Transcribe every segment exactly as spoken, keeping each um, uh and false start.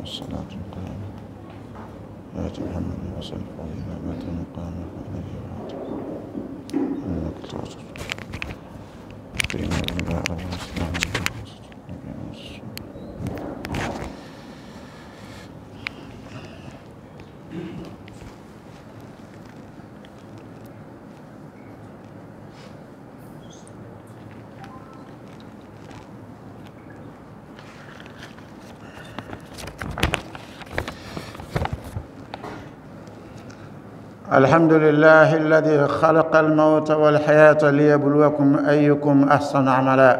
الصلاة القائمة آت محمد وصل فضيلة مات مقامه عليه وآت إنك تعصر فيما بالله والإسلام الحمد لله الذي خلق الموت والحياة ليبلوكم أيكم أحسن عملا،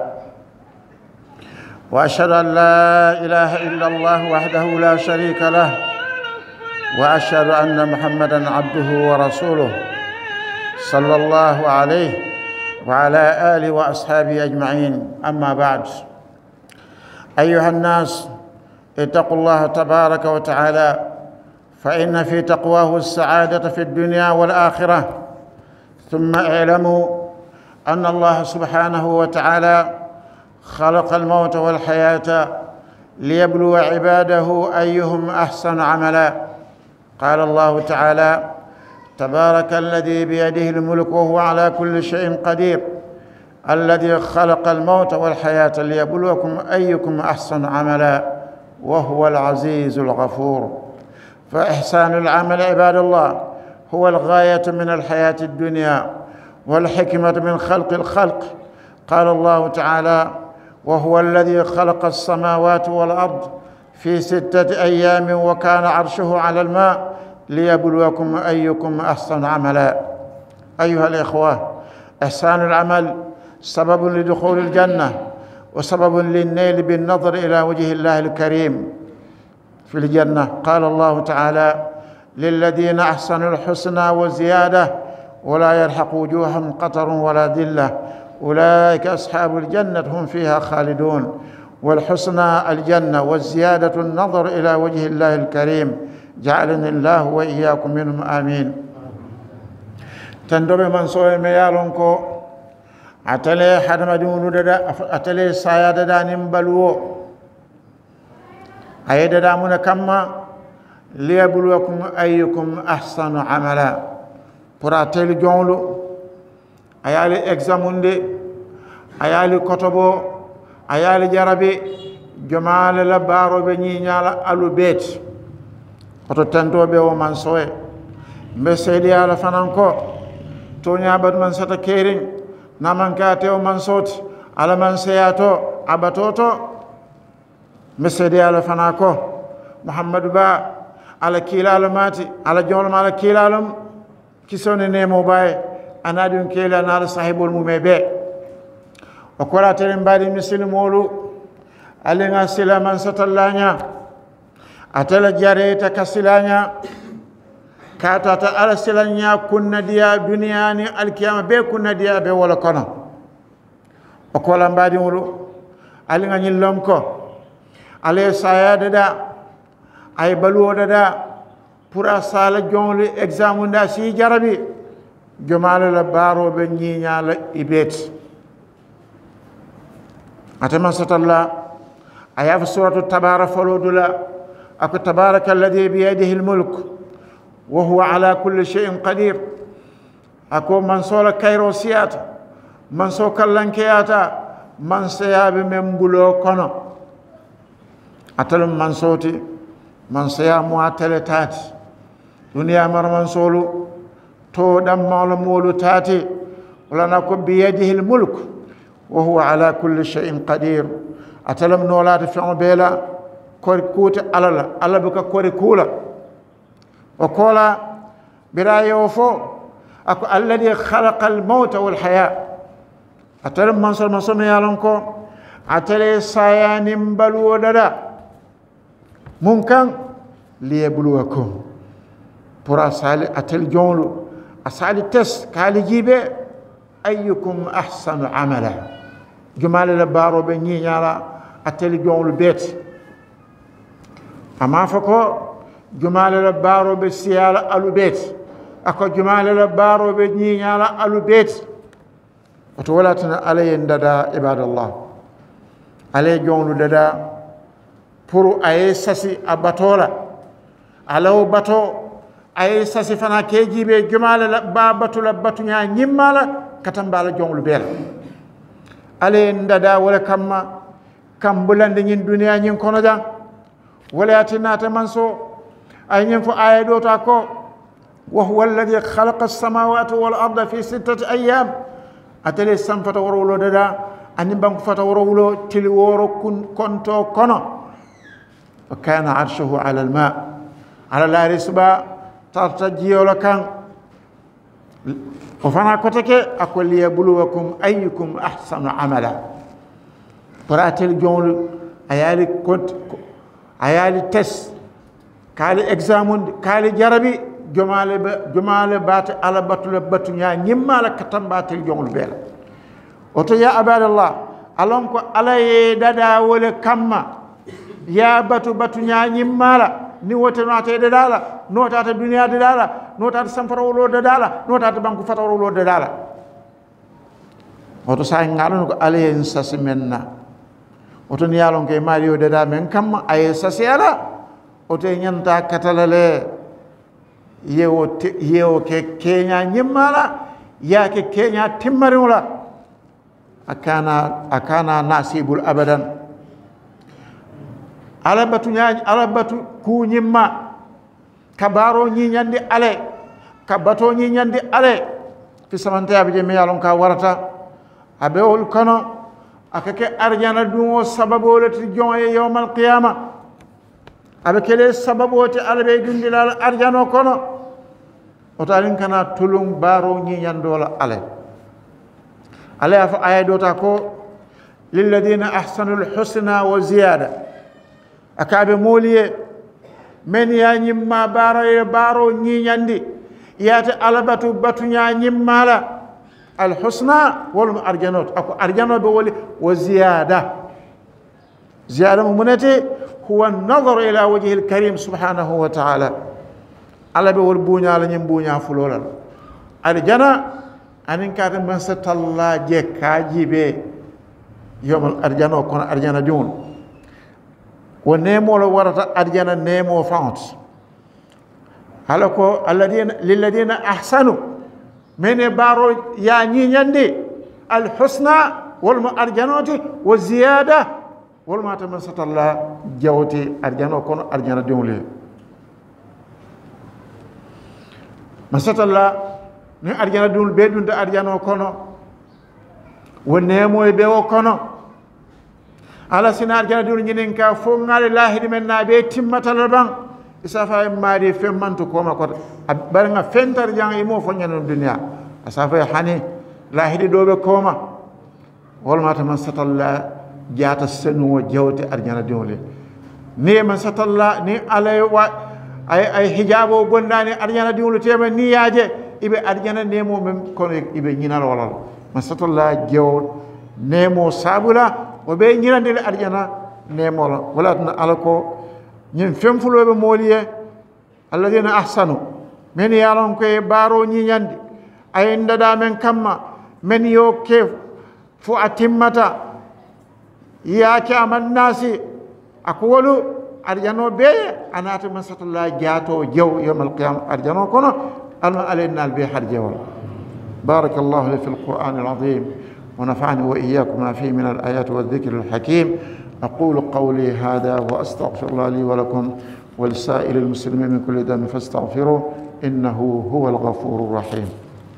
وأشهد أن لا إله إلا الله وحده لا شريك له، وأشهد أن محمدًا عبده ورسوله صلى الله عليه وعلى آله وأصحابه أجمعين. أما بعد، أيها الناس، اتقوا الله تبارك وتعالى، فإن في تقواه السعادة في الدنيا والآخرة. ثم اعلموا أن الله سبحانه وتعالى خلق الموت والحياة ليبلو عباده أيهم أحسن عملا. قال الله تعالى: تبارك الذي بيده الملك وهو على كل شيء قدير، الذي خلق الموت والحياة ليبلوكم أيكم أحسن عملا، وهو العزيز الغفور. فإحسان العمل عباد الله هو الغاية من الحياة الدنيا والحكمة من خلق الخلق. قال الله تعالى: وهو الذي خلق السماوات والأرض في ستة أيام وكان عرشه على الماء ليبلوكم أيكم أحسن عملا. أيها الإخوة، إحسان العمل سبب لدخول الجنة وسبب للنيل بالنظر إلى وجه الله الكريم في الجنة. قال الله تعالى: للذين أحسنوا الحسنى وزيادة ولا يرحق وجوههم قتر ولا ذلة أولئك أصحاب الجنة هم فيها خالدون. والحسنى الجنة، والزيادة النظر إلى وجه الله الكريم. جعلني الله وإياكم منهم آمين. تندب من سوء ميالونكو أتلي حدم دون ددا أتلي سايا ددا نمبلو أي ددا من كما ليبلوكم أيكم أحسن عملا. pour ateli jonlu ayali examunde ayali kotobo ayali jarabe jomale la barobe ñi ñala alu bet oto tantobe o man soe mbe sedi ala fananko to ñabat man sata kering naman ka tew man soti ala man seyato abatoto mbe sedi ala fanako muhammadu ba ala kilalo mati ala jolma ala kilalum kisone nemo baye anadun kela na sahibul mumebe o kola tere mbadi muslimolu alinga silaman satallanya atala jareta kasilanya kata ta ala silanya kunna dia duniyani alkiyama be kunna dia be wala kono o kola mbadi mulu alinga nyillom ko ale sayada da ay baluwo da pour asala jonle examen da si jarabi jomala la baro be ñiñala ibet atama satalla aya fi suratu tabara faludula ak tabaraka alladhi bi yadihi almulk wa huwa ala kulli shay'in qadir ako man sola kayro siyata man so kallankeyata man sayabe membulo kono atalum man soti man saya mo atele tati duniya marman solo to dam malamolu tati wala nako bi yadihi almulk wa huwa ala kulli shay'in qadir atalam nolata fi bela kor kuta alala ala buka kor kula wa kola birayo fo ako alladhi khalaqa almaut wal haya atalam man sal masama yalanko atale sayanim balu dada mumkan liyabluwakum pour asali atel jonlu asali test kali jibe ayyukum ahsanu amala jumala la baro be ñi ñala atel jonlu bet ama fako jumala la baro be siyala alu bet ako jumala la baro be ñi ñala alu bet to walatana alay ndada ibadallah alay jonlu dada pour aye sasi a batola alaw bato aye sasi fana kejibe jumala ba batula batunya nyimmala katambala jonglu bela ale ndada wala kamma kambulande nyin duniya nyin kono jang wala atinata manso ay nyin fo aya do ta ko wa huwa alladhi khalaqa as-samawati wal arda fi sittati ayyam atale samfata worowlo dada ani banko fata worowlo tili woro kun konto kono wa kana arshuhu ala al-ma ala la risba tartajiyola kan o fana kotake akol liyabluwakum ayyukum ahsanu amala paratel jonglu ayali kont ayali test kali examen kali jarabi jomale jomale bat ala batul batunya nyimala katambatel jonglu bela oto ya abadallah alon ko alaye dada wala kamma ya batu batunya nyimala ni wote nata de dala nota ta duniya de dala nota ta samfara wolo de dala nota ta banku fata wolo de dala oto sa ngalon ko alaye sasimenna oto ni yalon ke mario de da men kam ay sasiala oto nyanta katalale yewo yewo ke kenya nyimala ya ke kenya timmarula akana akana nasibul abadan alabatu nyaani alabatu ku nyimma kabaro nyi nyandi ale kabato nyi nyandi ale fi samanta abije me yalon ka warata abe ol kono akake arjana dumo sababu lati jonye yawmal qiyamah abe kele sababu ti albe dundilal arjano kono otalin kana tulum baro nyi nyandola ale ale afa ayadota ko lil ladina ahsanul husna wa ziyada akabe moliye men ya nyimma baro e baro nyi nyandi yata alabatu batunya nyimmala al husna wal arjanot ako arjano be woli wa ziyada ziyada munati huwa an-nazar ila wajhi al-karim subhanahu wa ta'ala alabe wol bunya la nyim bunya fulolal arjana anin kata man satalla je kajibe yomal arjano kono arjana diun wo nemo lo warata arjana nemo faunt halako alladina lilladina ahsanu من بارو يعني يندي الحسنى والمأرجانوتي والزيادة والما تمسط الله جوتي أرجانو كون أرجانا ديولي مسط الله ني أرجانا ديول بيدون دا أرجانو كونو ونيمو يبيو كونو على سنة أرجانا ديول نينكا فونغال الله من نابي تمت البان isafa mari femmanto koma ko baranga fentar jang imo fonyano dunya asafa hani lahidi dobe koma wal mata man satalla jata senu jawti arjana diole ni man satalla ni alay wa ay ay hijabo gondani arjana diole tema ni yaje ibe arjana nemo mem kono ibe nyinal walal man satalla jaw nemo sabula o be nyinande arjana nemo wala alako ñin femfuloɓe mooliye alladina ahsanu men yalon koye baro ñiñandi ay ndada men kamma men yo ke fo a timmata yaake aman naasi ako wolu arjano beye anata man satalla jaato jew yawmal qiyama arjano kono alma alaynal be har jewol barakallahu li fi alquran alazim ونفعني وإياكم ما فيه من الآيات والذكر الحكيم أقول قولي هذا وأستغفر الله لي ولكم ولسائر المسلمين من كل ذنب فاستغفروه إنه هو الغفور الرحيم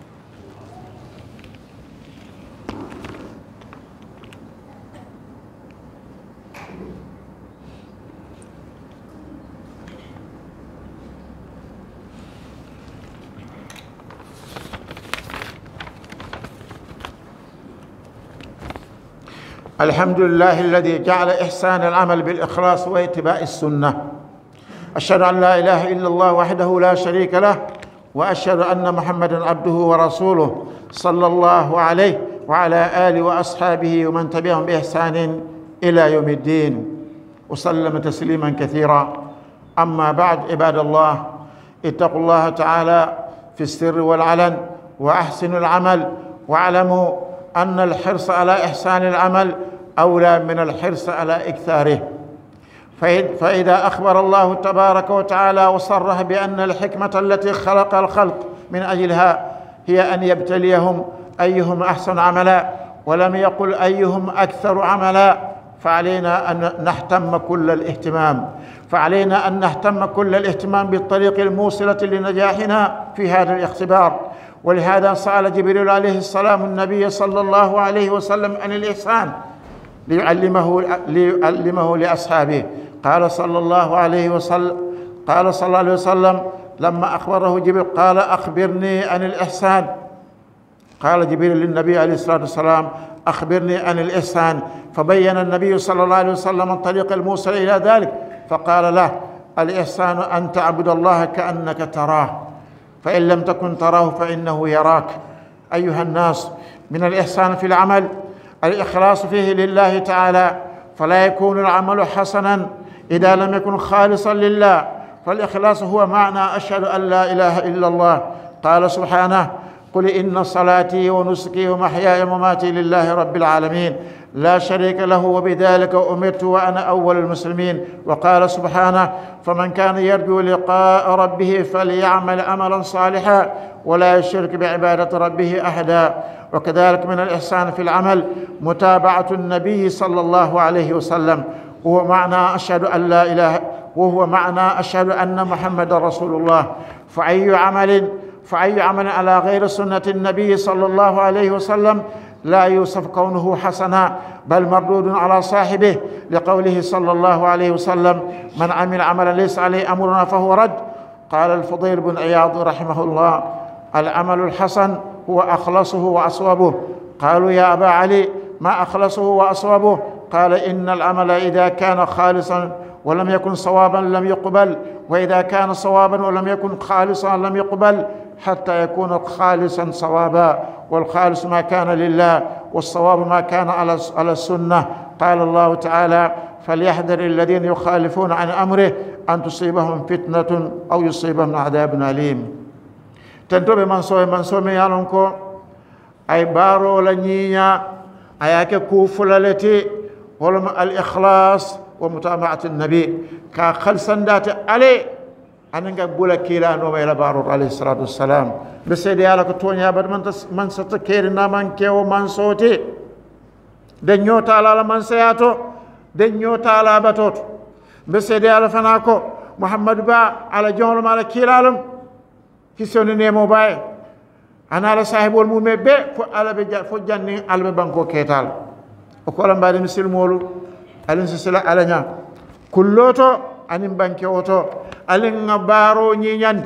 الحمد لله الذي جعل إحسان العمل بالإخلاص واتباع السنة أشهد أن لا إله إلا الله وحده لا شريك له وأشهد أن محمدا عبده ورسوله صلى الله عليه وعلى آله وأصحابه ومن تبعهم بإحسان إلى يوم الدين وسلم تسليما كثيرا أما بعد عباد الله اتقوا الله تعالى في السر والعلن وأحسنوا العمل واعلموا أن الحرص على إحسان العمل أولى من الحرص على إكثاره فإذا أخبر الله تبارك وتعالى وصرح بأن الحكمة التي خلق الخلق من أجلها هي أن يبتليهم أيهم أحسن عملا، ولم يقل أيهم أكثر عملا، فعلينا أن نهتم كل الاهتمام فعلينا أن نهتم كل الاهتمام بالطريق الموصلة لنجاحنا في هذا الاختبار. ولهذا سأل جبريل عليه السلام النبي صلى الله عليه وسلم عن الإحسان ليعلمه ليعلمه لأصحابه. قال صلى الله عليه وسلم قال صلى الله عليه وسلم لما أخبره جبريل قال أخبرني عن الإحسان. قال جبريل للنبي عليه الصلاة والسلام أخبرني عن الإحسان، فبين النبي صلى الله عليه وسلم الطريق الموصل إلى ذلك، فقال له الإحسان أن تعبد الله كأنك تراه، فإن لم تكن تراه فإنه يراك. أيها الناس، من الإحسان في العمل الإخلاص فيه لله تعالى، فلا يكون العمل حسنا إذا لم يكن خالصا لله، فالإخلاص هو معنى أشهد أن لا إله إلا الله. قال سبحانه قل إن صلاتي ونسكي ومحياي ومماتي لله رب العالمين لا شريك له وبذلك أمرت وأنا أول المسلمين. وقال سبحانه فمن كان يرجو لقاء ربه فليعمل عملا صالحا ولا يشرك بعبادة ربه أحدا. وكذلك من الإحسان في العمل متابعة النبي صلى الله عليه وسلم، وهو معنى أشهد أن لا إله وهو معنى أشهد أن محمد رسول الله. فأي عمل فأي عمل على غير سنة النبي صلى الله عليه وسلم لا يوصف كونه حسنا، بل مردود على صاحبه، لقوله صلى الله عليه وسلم من عمل عملا ليس عليه أمرنا فهو رد. قال الفضيل بن عياض رحمه الله العمل الحسن هو أخلصه وأصوبه. قالوا يا أبا علي ما أخلصه وأصوبه؟ قال إن العمل إذا كان خالصا ولم يكن صوابا لم يقبل، وإذا كان صوابا ولم يكن خالصا لم يقبل، حتى يكون خالصا صوابا، والخالص ما كان لله والصواب ما كان على السنة. قال الله تعالى فليحذر الذين يخالفون عن أمره أن تصيبهم فتنة أو يصيبهم عذاب أليم. تنتبه من سوى من سوى يالونكو أي بارو لنيا أياك كوفلالتي ولم الإخلاص ومتابعة النبي كخلصا دات عليه أنك بولا كيلا نوما إلى بارو عليه الصلاة والسلام بسيدي على كتونيا بد من من ستكيرنا من كيو من صوتي دنيو تعالى من سياتو دنيو تعالى بتوت بسيدي على فناكو محمد با على جون على كيلالم كيسوني نيمو باي أنا على صاحب المومي بي فو على بجا فو جاني على بانكو كيتال وكولم بعد مسلم مولو ألين سلسلة على نيا كلوتو أنيم بانكي أوتو ألين بارو نياند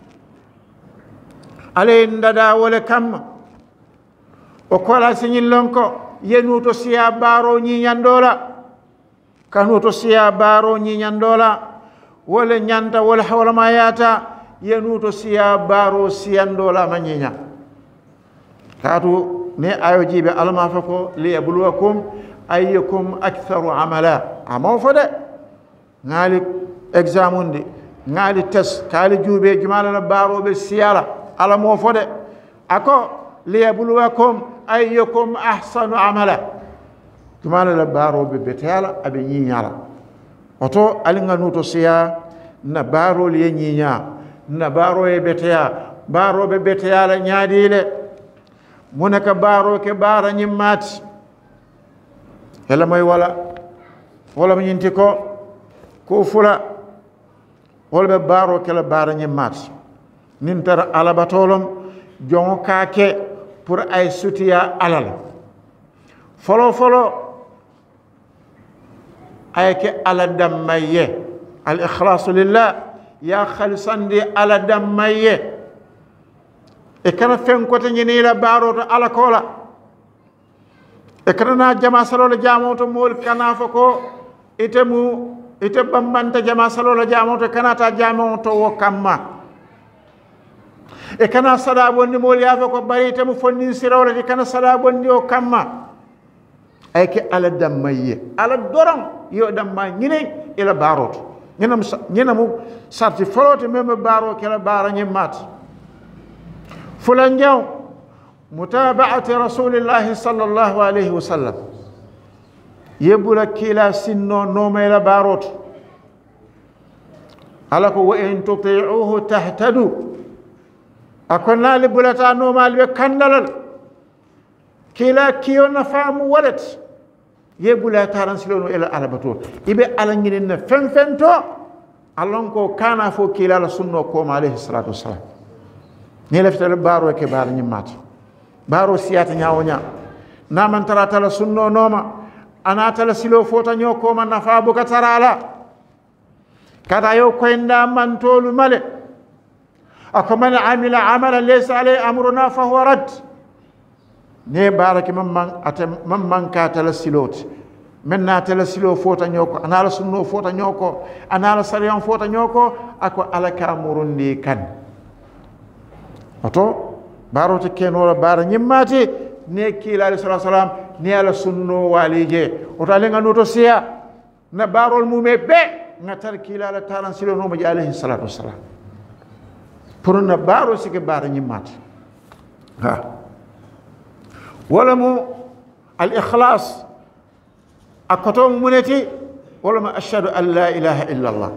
ألين دادا ولا كم وكولا سنين لونكو ينوتو سيا بارو نياندولا كانوتو سيا بارو نياندولا ولا نيانتا ولا حول ما ياتا ينوتو سيا بارو سياندولا ما نيا كاتو ني ايو جيبي الما فكو ليبلوكم أيكم أكثر عملا أما فده نالي إكزامون دي نالي تس كالي جوبي جمال بارو بالسيارة على مو فده أكو ليبلوكم أيكم أحسن عملا جمال بارو ببتيالا أبي نيالا أتو ألينا نوتو سيا نبارو لي نيا نبارو يبتيا بارو ببتيالا نياديلي منك بارو كبارا نيمات هلا ماي ولا ولا من ينتكو كوفلا ولا ببارو كلا بارا نيمات ننتر على بطولم جون كاكي pour ay soutiya alal folo folo ay ke ala damaye al ikhlas lillah ya khalisan di ala damaye e kana fen ko tan ni la baro to ala kola e kana jama salola jamo to mol kana fako itemu ite bambanta jama salola jamo to kana ta jamo to wo kamma e kana sada bonni mol yafa ko bari itemu fonni sirawla di kana sada bonni o kamma ay ke ala damaye ala doron yo damma ñine ila baro to ñenam ñenamu sarti folote meme baro ke la bara ñi mat fulan jaw متابعة رسول الله صلى الله عليه وسلم يبولا كلا سنو نومي لباروت alako wa in tuti'uhu tahtadu akonna li bulata no mal be kandalal kila kiyo na famu walat ye bulata ran silono ila alabato ibe alangin na fenfento alon ko kana fo kila la sunno ko alayhi salatu wassalam ni laftal baro ke bar nyimmat baro siyata nyawonya na man tarata la sunno noma ana tala silo fota nyoko man nafa bu katarala kada yo koynda man tolu male akaman amila amalan laysa alayhi amruna fa huwa rad ne baraki man atam man ka tala siloti men na tala silo fota nyoko ana la sunno fota nyoko ana la sariyan fota nyoko ako alaka murundi kan oto baro te kenola bara nyimmati ne kila alayhi salatu wasalam ni ala sunno walije oto alenga noto siya na barol mume be ngatar kila ala taran silo no ma alayhi salatu wasalam pour na baro sike bara nyimmati ha wala mu al ikhlas akoto muneti wala ma ashhadu an la ilaha illa allah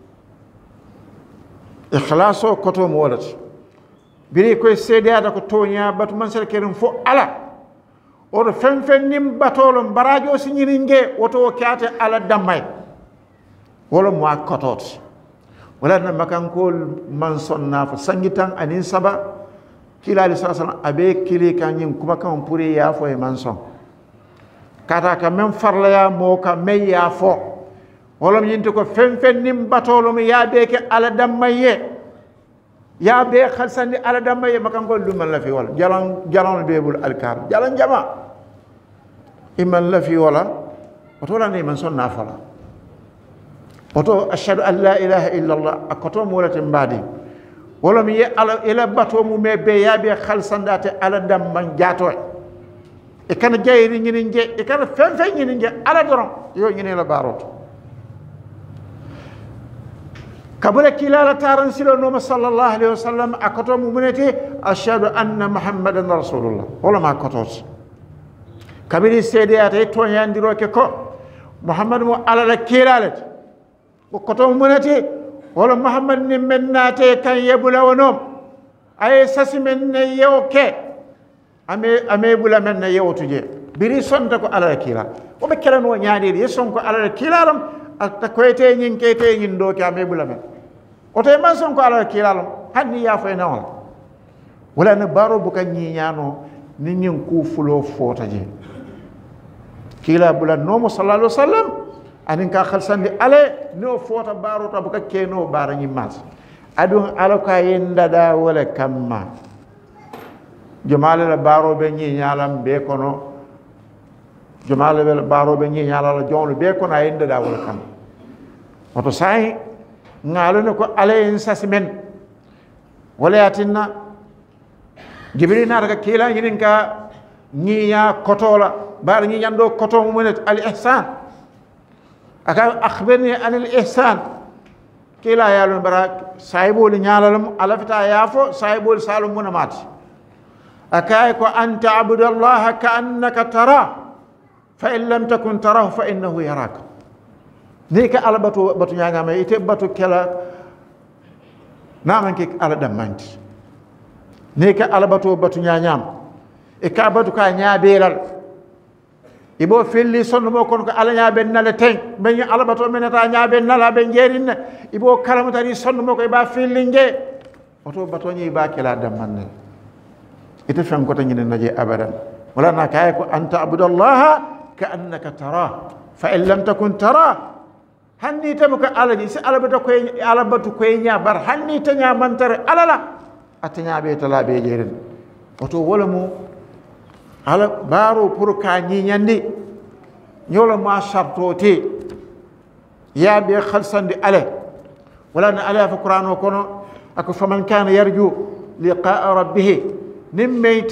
ikhlaso koto mo walati biri koy seedada ko tonya batu man sel kerim fo ala o fen fen nim batolom barajo sinyiringe woto kyate ala damay wala mo akotot wala na makankol man sonna fa sangitan anin saba kila ali sallallahu abe kili kanyin kuma kan puri ya fo e man son kata ka men farla ya mo ka me ya fo wala yinto ko fen fen nim batolom ya be ke ala damay ya be khalsandi ala damaye makan gol dum la fi wala jalan jalan bebul alkar jalan jama iman la fi wala oto la ni man sonna fala oto ashhadu an la ilaha illa allah akoto mo lati mbadi wala mi ala ila bato mu me be ya be khalsandate ala dam man jato e kan jeyri ngini nge e kan fen fen ngini nge ala doron yo ngini la baroto kabula kilala taran silo no sallallahu alaihi wasallam akoto mumunati ashhadu anna muhammadan rasulullah wala ma kotot kabiri sediyata to yandiro ke ko muhammad mo ala kilalet ko koto mumunati wala muhammad ni mennate kan yebula wonom ay sasimen ne yoke ame ame bula men ne yewtuje biri sonta ko ala kila o be kelano nyaade yeson ko ala kilalam ta koyte nyin kete nyin do ka me bula men oto man son ko ala kilalam hanni ya fay nawal wala na baro bu kan nyi nyano ni nyin ku fulo fota je kila bula no sallallahu alaihi wasallam anin ka khalsandi ale no fota baro to bu ka keno bara nyi mas adun ala ka yenda da wala kamma jomale la baro be nyi nyalam be kono jomale be baro be nyi nyala la jonu be kono yenda da wala kam oto sai ngalo ko ale en sasimen wala yatinna jibril na daga kila yinin ka nyiya kotola bar nyi nyando koto mo net al ihsan aka akhbirni an al ihsan kila yalon barak saibul nyalalum alafita yafo saibul salum munamat aka ko anta abudallah ka annaka tara fa in lam takun tarahu fa innahu yaraka nika ala batu batu nyanga me ite batu kala naman ke ala damanti nika ala batu batu nyanyam e ka batu ka nyabelal ibo filli sonno mo kon ko ala nyaben nale ten ben ala batu menata nyaben nala ben jerin ibo kalamu tani sonno mo ko ba filli nge oto batu nyi ba kala damanne ite fam ko tan naje abadan wala na kay ko anta abudallaha ka annaka tara fa in lam takun tara hanni tabuka alaji si alabata ko alabatu ko nya bar hanni tanya mantare alala atanya be tala be jeren oto wala mu ala baro pour ka nyi nyandi nyolo ma shartoti ya be khalsandi ale wala na ala fi qur'an kono ako faman kana yarju liqa'a rabbih nimme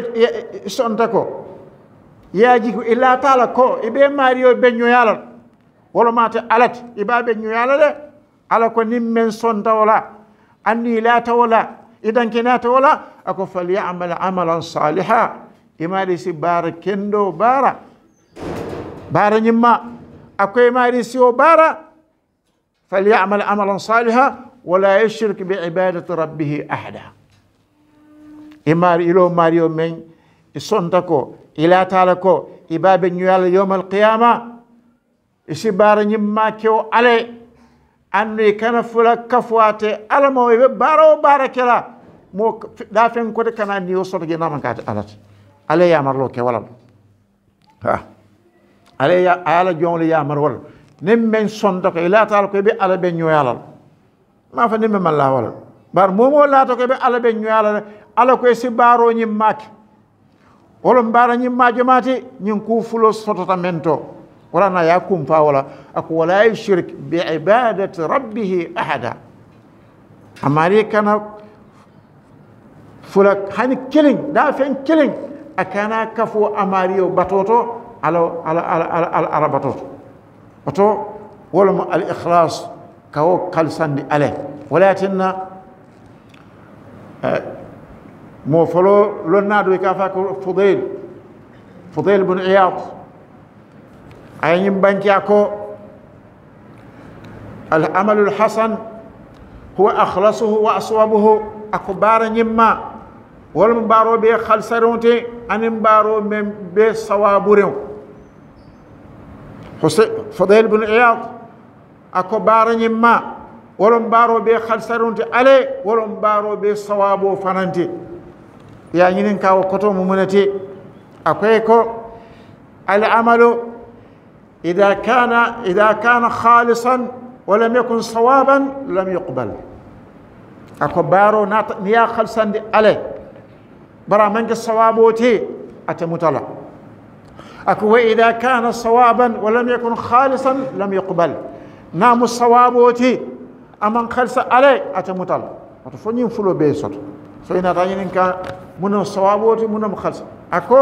sontako yaji ko illa taala ko ibe mariyo benyo yalal wala mate alat ibabe nyuyala de ala ko nimmen sonta wala anni la tawala idan kinata wala ako falyamal amalan salihan imari si bara kendo bara bara nyimma ako imari si o bara فليعمل عملا صالحا ولا يشرك بعبادة ربه أحدا إمار إلو ماريو من إسونتكو إلا تالكو إباب نيال يوم القيامة إسبار نيما كيو علي أني كان فلا كفواتي على ما بارو باركلا مو دافن كود كان نيو صوت جنا من كات علات علي يا مرلو كي ولا ها علي يا على جون لي يا مرول نم من صندوق إلا تالكو بي على بنيو يالال ما فنم من الله ولا بار مومو لا تو كي على بنيو يالال على كو إسبارو نيما wala mbara ñimma jamaati ñin ku fulo sotota mento wala na ya kum fa wala ak wala yushrik bi ibadati rabbih ahada amari kana fula hani killing da fen killing akana kafo amariyo batoto ala ala ala ala ala batoto bato wala al ikhlas kawo kalsandi ale walatinna مو فلو لنادو كافاك فضيل فضيل بن عياض أين بنكياكو العمل الحسن هو أخلصه وأصوبه أكبار نما والمبارو بي خلصرونتي أن مبارو من بي صوابوريو فضيل بن عياض أكبار نما والمبارو بي خلصرونتي علي والمبارو بي صوابو فننتي يا ينين كاو كتو ممنتي أكويكو العمل إذا كان إذا كان خالصا ولم يكن صوابا لم يقبل أكو بارو نات نيا خلصا دي عليه برا منك الصوابوتي أتمتلا أكو إذا كان صوابا ولم يكن خالصا لم يقبل نام الصوابوتي أمن خلص عليه أتمتلا أتفنين فلو بيسوت فإن تانين كان من الصوابوتي من مخلص أكو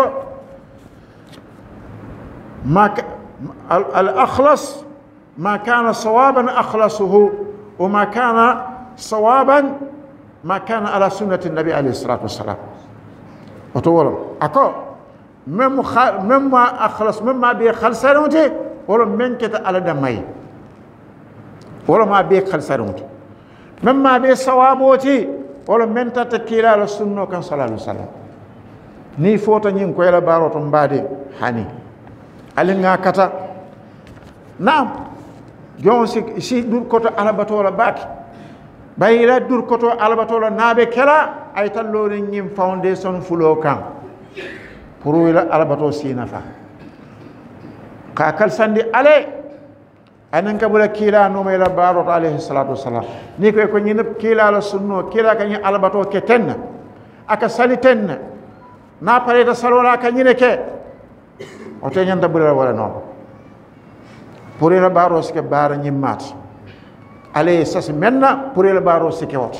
ما ك... الأخلص ما كان صوابا أخلصه وما كان صوابا ما كان على سنة النبي عليه الصلاة والسلام وتقول أكو مم خ... مما أخلص مما بيخلصنوتي ولا من كت على دمي ولا ما بيخلصنوتي مما بيصوابوتي wala menta ta kila la sunno kan sallallahu alaihi wasallam ni foto nyin ko yala baro to mbade hani alinga kata nam jon si si dur koto alabato la baki bayira dur koto alabato la nabe kala ay tallo ni nyim foundation fulo kan pour wala alabato sinafa ka kal sandi ale anan kabula kila no may la barot alayhi salatu wassalam ni ko ko ñinep kila la sunno kila ka ñi albato ke ten aka sali ten na pare da salola ka ñine ke o te ñanda bula wala non pour la baro ke bar ñi mat alayhi sas menna pour la baro ke wat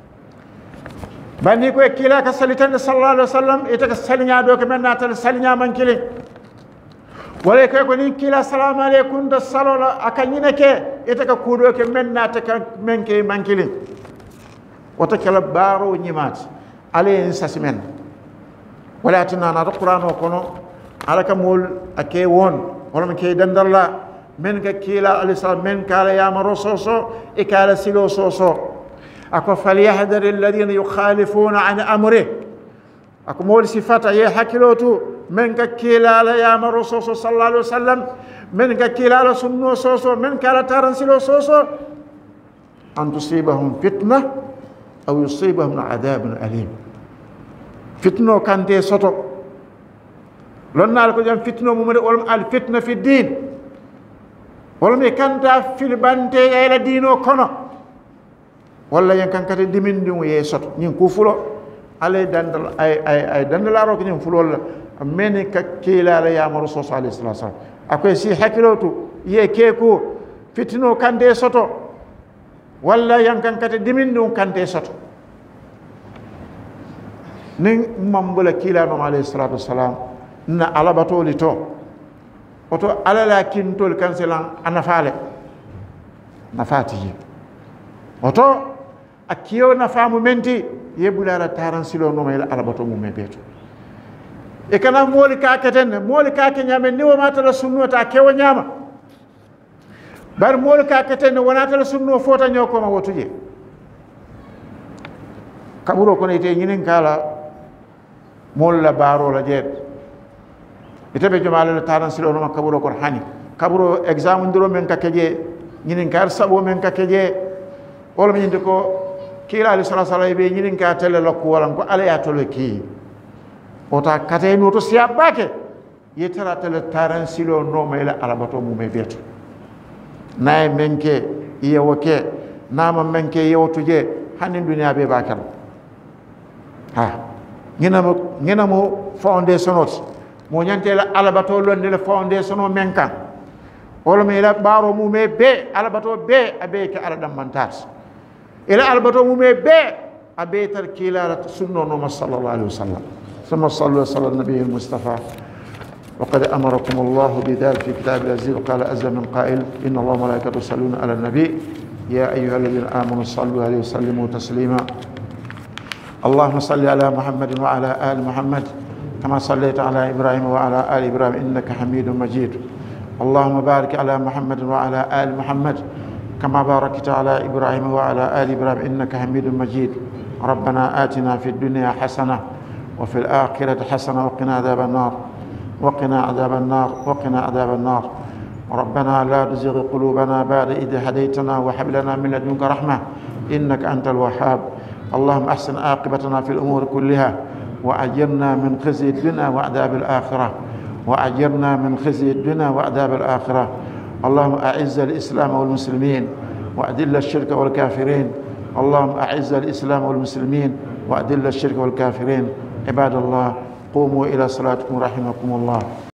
bani ko kila ka sali ten sallallahu alaihi wasallam ita ka salinya do ke menna tal salinya man kile wala kay ko ni kila assalamu alaykum da salola akanyine ke etaka kudo ke menna ta ka menke mankili wata kala baro nyimat ale sasimen wala tinna na qur'ano kono alaka mol ake won wala ke dandalla men ka kila alisal men kala ya marososo e kala silo soso ako falyahdhar alladhina yukhalifuna an amri ako mol sifata ye hakilotu من كيلا لا يا مرسول صلى الله عليه وسلم من كيلا لا سنو سوسو من كلا ترنسلو سوسو أن تصيبهم فتنة أو يصيبهم عذاب أليم فتنة كان دي سطو لنا لكو جام فتنة ممر ولم الفتنة في الدين ولم يكن في البنتي إلى دينو كنا ولا يكن كتي دمين دون يسطو ينكفلو علي دندل أي أي أي دندل أروك ينفلو من كيلا يا مرسول صلى الله عليه وسلم أكو سي حكيلوتو يكيكو فتنو كان دي سوتو ولا ينكن كتي دمين كان دي سوتو نين مامبولا كيلا عليه الصلاه والسلام نا على باتولي تو oto alala kintol kanselan anafale nafati oto akiyo nafamu menti yebulala taran silo no mayla alabato mum mebeto e kana moli ka keten moli ka ke nyame ni o mata la sunno ta kewo nyama bar moolu ka ketenne wonata la sunno fota ñoko ma wotuje kaburo kono ite ñinin kala moolu la baaro la jeet ite be jomale la taran silo no kaburo kon hani kaburo examen ndiro men ka keje ñinin kar sabo men ka keje wala mi ñinde ko kila ali sallallahu alaihi wasallam be ñinin ka tele lokku wala ko ala ya tole ki ota kate no to siya bake yetara tele taran silo no mayla alabato mu me beto nay menke yewoke nama menke yewtuje hanin duniya be bakal ha ngina mo ngina mo foundation ot mo ñantela alabato londe le foundation o menkan wala mi la baro mu me be alabato be abe ke ala dam mantat ila alabato mu me be abe tar kila sunno no sallallahu alaihi wasallam ثم صلوا على النبي المصطفى وقد أمركم الله بذلك في كتاب العزيز وقال عز من قائل إن الله وملائكته يصلون على النبي يا أيها الذين آمنوا صلوا عليه وسلموا تسليما اللهم صل على محمد وعلى آل محمد كما صليت على إبراهيم وعلى آل إبراهيم إنك حميد مجيد اللهم بارك على محمد وعلى آل محمد كما باركت على إبراهيم وعلى آل إبراهيم إنك حميد مجيد ربنا آتنا في الدنيا حسنة وفي الآخرة حسنة وقنا عذاب النار وقنا عذاب النار وقنا عذاب النار ربنا لا تزغ قلوبنا بعد إذ هديتنا وهب لنا من لدنك رحمة إنك أنت الوهاب اللهم أحسن عاقبتنا في الأمور كلها وأجرنا من خزي الدنيا وعذاب الآخرة وأجرنا من خزي الدنيا وعذاب الآخرة اللهم أعز الإسلام والمسلمين وأذل الشرك والكافرين اللهم أعز الإسلام والمسلمين وأذل الشرك والكافرين عباد الله قوموا إلى صلاتكم رحمكم الله.